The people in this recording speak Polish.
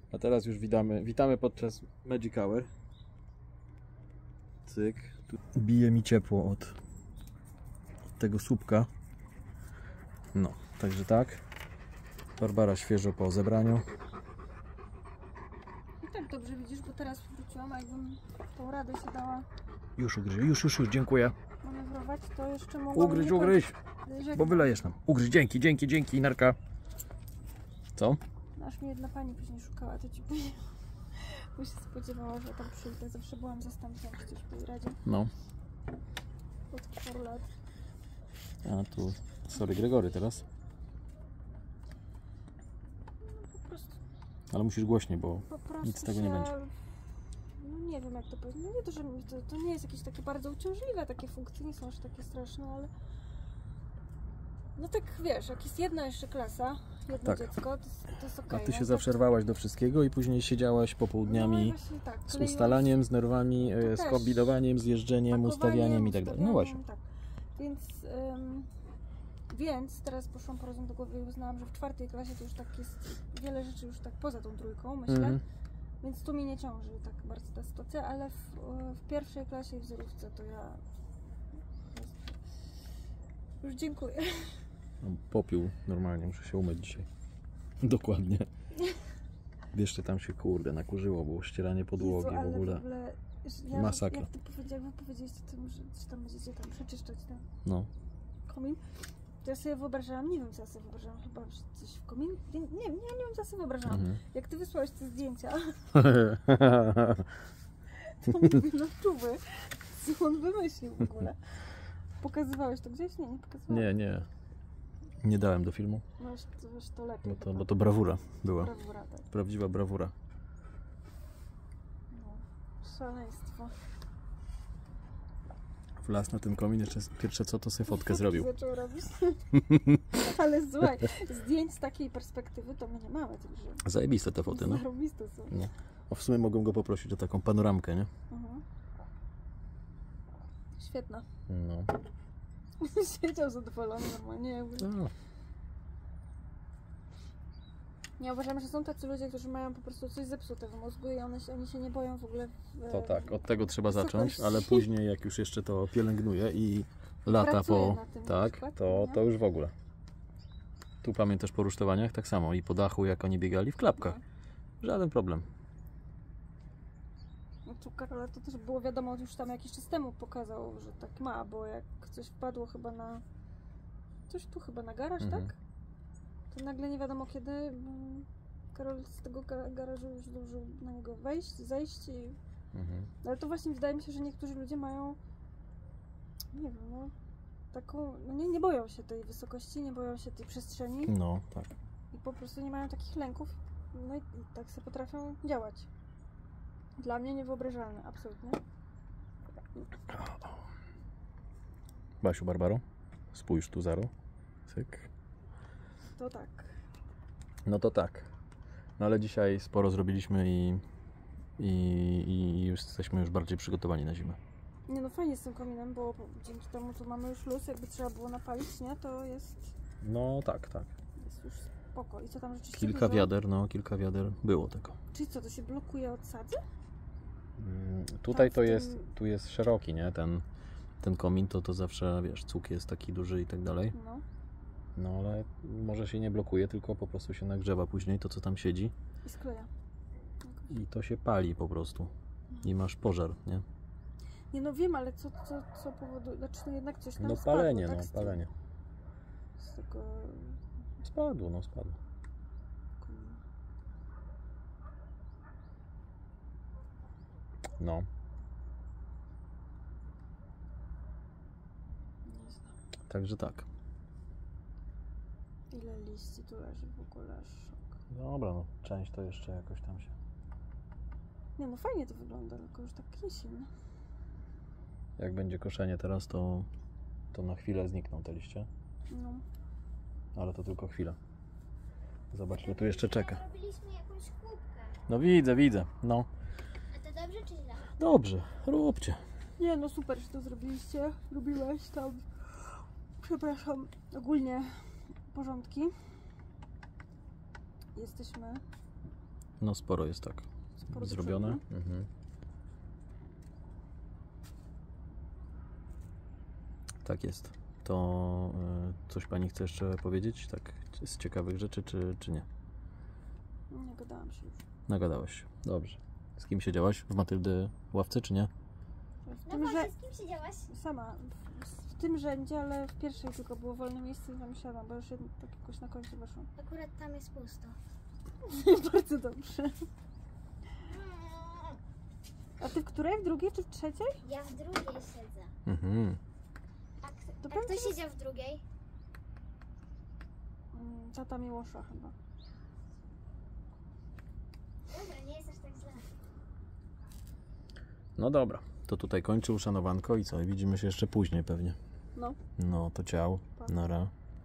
A teraz już witamy podczas Magic Hour. Cyk. Tu bije mi ciepło od tego słupka. No, także tak. Barbara świeżo po zebraniu. I tak dobrze widzisz, bo teraz wróciłam, a jakbym tą radę się dała Już ugryź, już, dziękuję. manewrować, to jeszcze mogłabym... Ugryź, bo wylejesz nam. Ugryź, dzięki, narka. Co? Aż mnie jedna pani później szukała, to ci powiem. Bo się spodziewała, że tam przyjdę. Zawsze byłam zastępcą gdzieś w tej radzie. No. Od paru lat. A tu, sorry Gregory teraz. Po prostu, Ale musisz głośniej, bo nic z tego nie będzie. No nie wiem jak to powiedzieć. No nie to, że to nie jest jakieś takie bardzo uciążliwe, takie funkcje nie są aż takie straszne, ale... No tak wiesz, jak jest jedna jeszcze klasa, jedno Tak. dziecko, to jest okej. A ty się no, zawsze rwałaś do wszystkiego i później siedziałaś popołudniami no, właśnie tak, z kleiłaś- ustalaniem, z nerwami, To z też. kombinowaniem, z jeżdżeniem, ustawianiem i tak dalej. No właśnie. Tak. Więc teraz poszłam po rozum do głowy i uznałam, że w 4. klasie to już tak jest wiele rzeczy już tak poza tą trójką, myślę. Mhm. Więc tu mnie nie ciąży tak bardzo ta sytuacja, ale w 1. klasie i w zerówce to ja już dziękuję. No, popiół normalnie, muszę się umyć dzisiaj. Dokładnie. Jeszcze tam się kurde nakurzyło, było ścieranie podłogi Jezu, ale w ogóle. Masakra. Jak wy powiedzieliście tym, że tam będziecie tam przeczyszczać ten No. komin, to ja sobie wyobrażałam, nie wiem co ja sobie wyobrażałam, chyba że coś w komin, nie wiem co ja sobie wyobrażałam. Mhm. Jak ty wysłałeś te zdjęcia, to mówię, no czuły, co on wymyślił w ogóle. Pokazywałeś to gdzieś? Nie pokazywałeś. Nie. Nie dałem do filmu, Masz to lepiej. bo to brawura była. Brawura, tak. Prawdziwa brawura. No, szaleństwo. Wlazł na ten komin, jeszcze pierwsze co, to sobie fotkę zrobił. Zaczął robić. Ale słuchaj, zdjęć z takiej perspektywy to my nie mamy, także... Zajebiste te foty, no. Zarobiste są. No. O, w sumie mogłem go poprosić o taką panoramkę, nie? Mhm. Świetna. No. Siedział zadowolony normalnie. No. Ja uważam, że są tacy ludzie, którzy mają po prostu coś zepsute w mózgu i oni się nie boją w ogóle... To tak, od tego trzeba zacząć, wysokości. ale później jak już jeszcze to pielęgnuje i lata Pracuje na tym na tak, przykład, to nie? to już w ogóle. Tu pamiętasz po rusztowaniach? Tak samo i po dachu, jak oni biegali w klapkach. Żaden problem. No tu Karola to też było wiadomo, już tam jakiś czas temu pokazał, że tak ma, bo jak coś wpadło chyba na... Coś tu chyba na garaż, Mhm. tak? To nagle nie wiadomo kiedy Karol z tego garażu już zdążył na niego zejść i... Mhm. Ale to właśnie wydaje mi się, że niektórzy ludzie mają, nie wiem, no, taką, no nie boją się tej wysokości, nie boją się tej przestrzeni No, tak. i po prostu nie mają takich lęków, no i tak sobie potrafią działać. Dla mnie niewyobrażalne, absolutnie. Basiu, Barbaro, spójrz tu, Zaro. Cyk. To tak. No to tak. No ale dzisiaj sporo zrobiliśmy i już jesteśmy już bardziej przygotowani na zimę. Nie no, fajnie z tym kominem, bo dzięki temu tu mamy już luz, jakby trzeba było napalić, nie? To jest No tak. już spoko. I co tam rzeczywiście Kilka wiader było tego. Czyli co, to się blokuje od sadzy? Tutaj Tak, to w tym- jest, tu jest szeroki, nie? Ten komin to zawsze, wiesz, cuk jest taki duży i tak dalej. No. No ale może się nie blokuje, tylko po prostu się nagrzewa później to, co tam siedzi I skleja. i to się pali po prostu. I masz pożar, nie? Nie no wiem, ale co powoduje, znaczy no jednak coś tam No spadło, palenie, tak? no palenie. Z tego... Spadło. No. Nie znam. Także tak. Ile liści tu leży w ogóle, szok. Dobra, no część to jeszcze jakoś tam się... Nie no fajnie to wygląda, tylko już tak jesień. Jak będzie koszenie teraz, to na chwilę znikną te liście. No. Ale to tylko chwila. Zobacz, tu jeszcze czeka. Robiliśmy jakąś kubkę. No widzę, no. A to dobrze czy źle? Dobrze, róbcie. Nie no super, że to zrobiliście. Lubiłaś tam, przepraszam, ogólnie porządki. Jesteśmy No sporo jest tak Sporo do zrobione. przodu. Mhm. Tak jest. To coś Pani chce jeszcze powiedzieć? Tak z ciekawych rzeczy, czy nie? Nie gadałam się już. Nagadałaś się. Dobrze. Z kim siedziałaś? W Matyldy ławce, czy nie? W No tym, że... właśnie, z kim siedziałaś? Sama. W tym rzędzie, ale w pierwszej tylko było wolne miejsce i tam siadam, bo już tak jakoś na końcu weszłam. Akurat tam jest pusto. Bardzo dobrze. A ty w której? W drugiej czy w trzeciej? Ja w drugiej siedzę. Mhm. A To kto pewnie- siedział w drugiej? Tata Miłosza chyba. Dobra, nie jest aż tak źle. No dobra. To tutaj kończy uszanowanko i co? Widzimy się jeszcze później pewnie. No. No to ciao. Pa. Nara.